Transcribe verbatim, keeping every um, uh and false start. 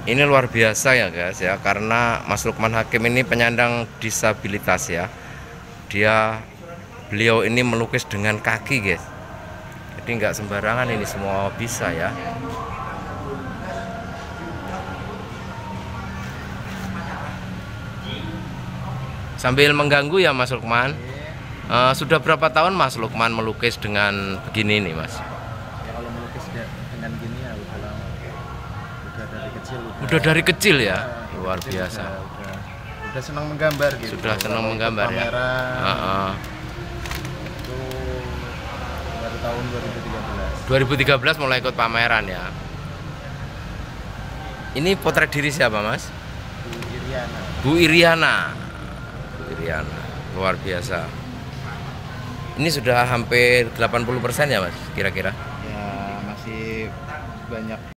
Ini luar biasa ya guys ya, karena Mas Lukman Hakim ini penyandang disabilitas ya. Dia beliau ini melukis dengan kaki guys. Jadi nggak sembarangan, ini semua bisa ya. Sambil mengganggu ya Mas Lukman. Uh, sudah berapa tahun Mas Lukman melukis dengan begini nih Mas? Ya kalau melukis dengan gini ya udah lama. Udah dari kecil. Udah, udah dari kecil ya, ya, luar kecil biasa. Udah, udah, udah senang menggambar gitu. Sudah senang menggambar ya. Pameran. Uh -uh. Itu baru tahun dua ribu tiga belas. dua ribu tiga belas mulai ikut pameran ya. Ini potret diri siapa Mas? Bu Iriana. Bu Iriana. Bu Iriana, luar biasa. Ini sudah hampir delapan puluh persen ya Mas, kira-kira? Ya masih banyak